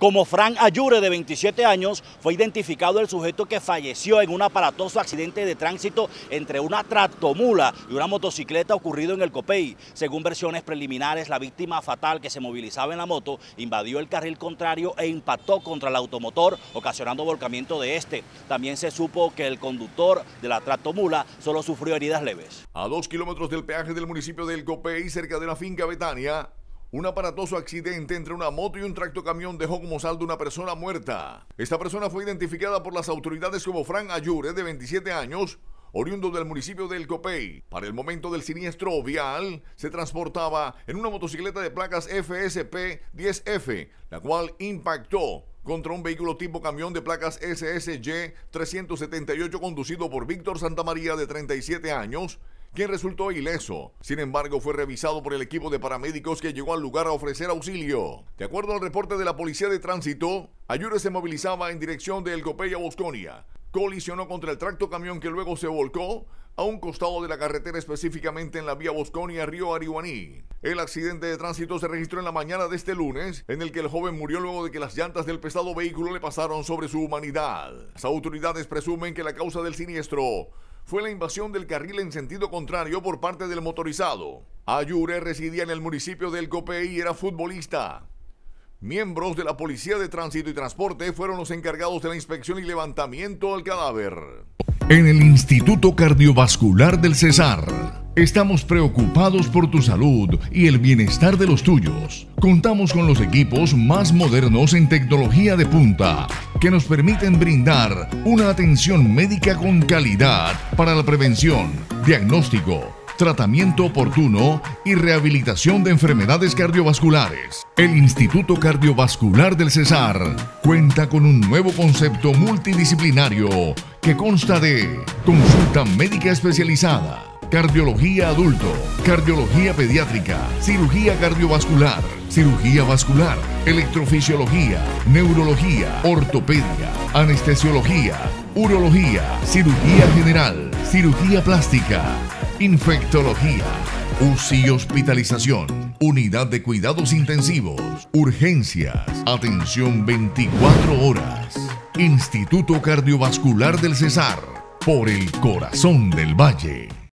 Como Fran Ayure, de 27 años, fue identificado el sujeto que falleció en un aparatoso accidente de tránsito entre una tractomula y una motocicleta ocurrido en el Copey. Según versiones preliminares, la víctima fatal que se movilizaba en la moto invadió el carril contrario e impactó contra el automotor, ocasionando volcamiento de este. También se supo que el conductor de la tractomula solo sufrió heridas leves. A 2 kilómetros del peaje del municipio del Copey, cerca de la finca Betania, un aparatoso accidente entre una moto y un tractocamión dejó como saldo una persona muerta. Esta persona fue identificada por las autoridades como Fran Ayure, de 27 años, oriundo del municipio del Copey. Para el momento del siniestro vial, se transportaba en una motocicleta de placas FSP-10F, la cual impactó contra un vehículo tipo camión de placas SSY 378 conducido por Víctor Santamaría, de 37 años, quien resultó ileso. Sin embargo, fue revisado por el equipo de paramédicos que llegó al lugar a ofrecer auxilio. De acuerdo al reporte de la Policía de Tránsito, Ayure se movilizaba en dirección de El Copey a Bosconia. Colisionó contra el tractocamión que luego se volcó a un costado de la carretera, específicamente en la vía Bosconia-Río Arihuaní. El accidente de tránsito se registró en la mañana de este lunes, en el que el joven murió luego de que las llantas del pesado vehículo le pasaron sobre su humanidad. Las autoridades presumen que la causa del siniestro fue la invasión del carril en sentido contrario por parte del motorizado. Ayure residía en el municipio del Copey y era futbolista. Miembros de la Policía de Tránsito y Transporte fueron los encargados de la inspección y levantamiento del cadáver. En el Instituto Cardiovascular del Cesar, estamos preocupados por tu salud y el bienestar de los tuyos. Contamos con los equipos más modernos en tecnología de punta que nos permiten brindar una atención médica con calidad para la prevención, diagnóstico, tratamiento oportuno y rehabilitación de enfermedades cardiovasculares. El Instituto Cardiovascular del Cesar cuenta con un nuevo concepto multidisciplinario que consta de consulta médica especializada, cardiología adulto, cardiología pediátrica, cirugía cardiovascular, cirugía vascular, electrofisiología, neurología, ortopedia, anestesiología, urología, cirugía general, cirugía plástica, infectología, UCI y hospitalización, unidad de cuidados intensivos, urgencias, atención 24 horas. Instituto Cardiovascular del Cesar, por el corazón del Valle.